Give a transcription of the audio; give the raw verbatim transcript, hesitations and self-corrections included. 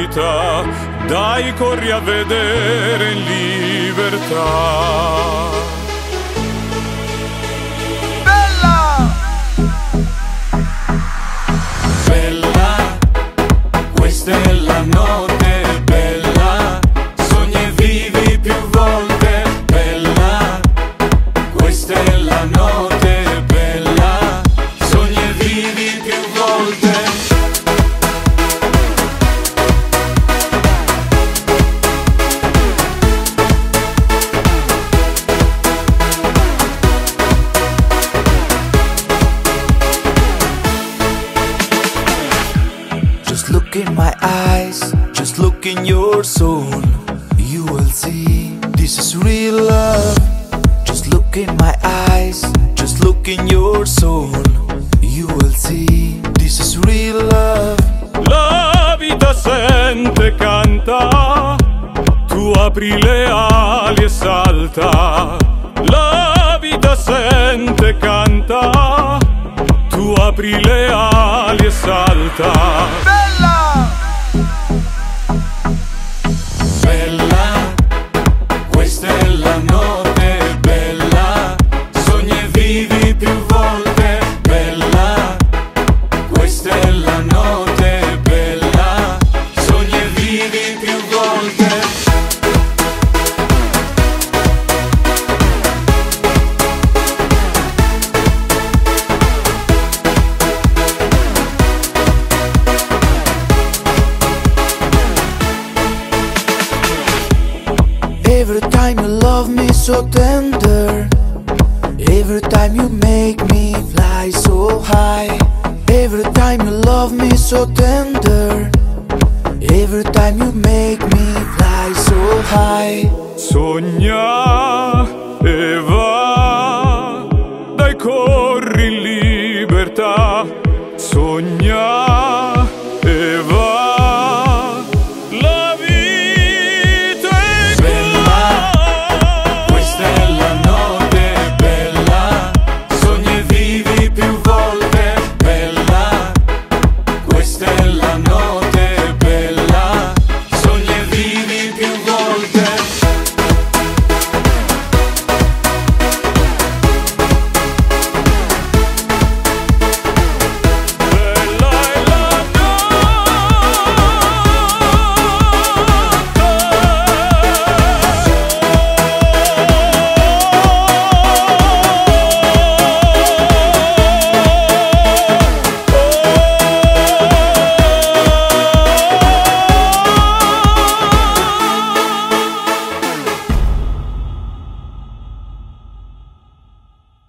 vita, dai corri a vedere in libertà. Bella! Bella, questa è la notte, bella, sogni e vivi più volte, bella, questa è la notte, bella, sogni e vivi più volte. Just look in my eyes, just look in your soul. You will see this is real love. Just look in my eyes, just look in your soul. You will see this is real love. La vita sente, canta, tu apri le ali e salta. La vita sente, canta, tu apri le ali e salta. Bella! Bella, questa è la notte, bella, sogni e vivi più volte, bella, questa è la notte, bella, sogni e vivi più volte. Every time you love me so tender, every time you make me fly so high. Every time you love me so tender, every time you make me fly so high. Sogna e va, dai corri in libertà, sogna